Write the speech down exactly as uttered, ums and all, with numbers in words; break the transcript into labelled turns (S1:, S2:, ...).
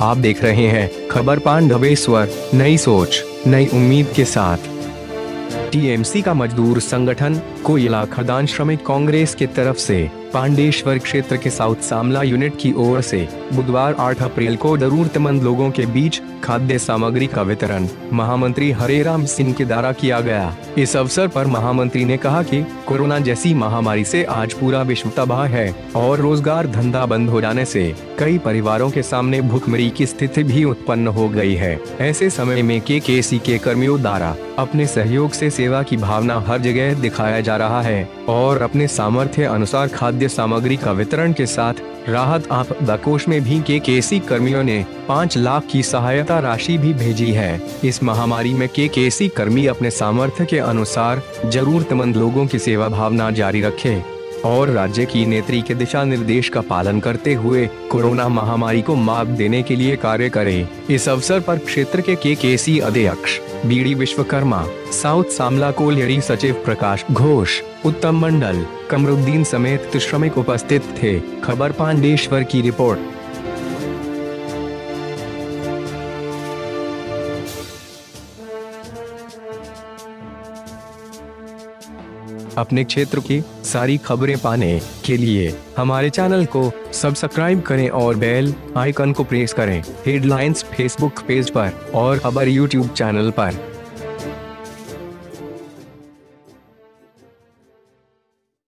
S1: आप देख रहे हैं खबर पांडवेश्वर, नई सोच नई उम्मीद के साथ। टीएमसी का मजदूर संगठन कोयला खदान श्रमिक कांग्रेस के तरफ से पांडेश्वर क्षेत्र के साउथ सामला यूनिट की ओर से बुधवार आठ अप्रैल को जरूरतमंद लोगों के बीच खाद्य सामग्री का वितरण महामंत्री हरेराम सिंह के द्वारा किया गया। इस अवसर पर महामंत्री ने कहा कि कोरोना जैसी महामारी से आज पूरा विश्व तबाह है और रोजगार धंधा बंद हो जाने से कई परिवारों के सामने भुखमरी की स्थिति भी उत्पन्न हो गई है। ऐसे समय में केकेसी के कर्मियों द्वारा अपने सहयोग से सेवा की भावना हर जगह दिखाया जा रहा है और अपने सामर्थ्य अनुसार खाद्य सामग्री का वितरण के साथ राहत आपदा कोष में भी केकेसी कर्मियों ने पाँच लाख की सहायता राशि भी भेजी है। इस महामारी में केकेसी कर्मी अपने सामर्थ्य के अनुसार जरूरतमंद लोगों की सेवा भावना जारी रखें और राज्य की नेत्री के दिशा निर्देश का पालन करते हुए कोरोना महामारी को मात देने के लिए कार्य करें। इस अवसर पर क्षेत्र के केकेसी अध्यक्ष BD Vishwakarma, south Samla colliery सचिव प्रकाश घोष, उत्तम मंडल, कमरुद्दीन समेत श्रमिक उपस्थित थे। खबर पांडेश्वर की रिपोर्ट। अपने क्षेत्र की सारी खबरें पाने के लिए हमारे चैनल को सब्सक्राइब करें और बेल आइकन को प्रेस करें। हेडलाइंस फेसबुक पेज पर और खबर यूट्यूब चैनल पर।